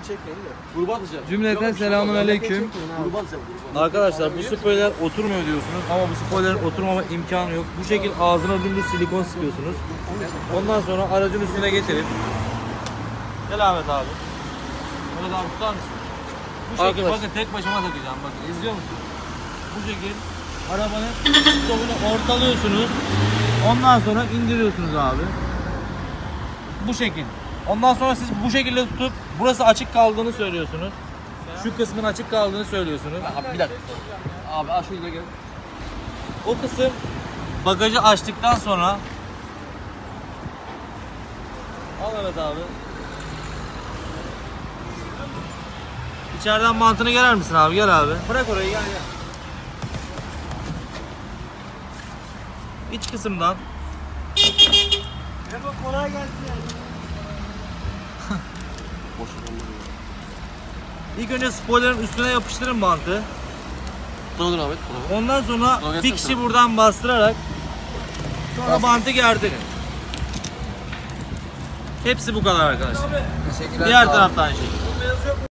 çekmeyin de. Gruba atacağım. Cümleten selamünaleyküm. Gruba atacağım. Arkadaşlar bu spoiler oturmuyor diyorsunuz ama bu spoilerin oturmama imkanı yok. Bu şekil ağzına dümdüz silikon sıkıyorsunuz. Ondan sonra aracın üstüne getirip gel Ahmet abi. Ahmet abi tutar mısın? Bu şekil bakın tek başıma takacağım bakın izliyor musunuz? Bu şekil arabanın stopunu ortalıyorsunuz. Ondan sonra indiriyorsunuz abi. Bu şekil. Ondan sonra siz bu şekilde tutup burası açık kaldığını söylüyorsunuz. Şu kısmın açık kaldığını söylüyorsunuz. Abi bir dakika. Abi aç şurada gel. O kısım bagajı açtıktan sonra al evet abi. İçeriden mantını gelir misin abi? Gel abi. Bırak orayı gel gel. İç kısımdan Merhaba kolay gelsin. Boş ilk önce spoilerın üstüne yapıştırın bantı. Dur Ahmet. Ondan sonra Dur, fixi buradan bastırarak sonra bantı gerdirin. Hepsi bu kadar arkadaşlar. Teşekkürler. Diğer taraftan aynı şekilde.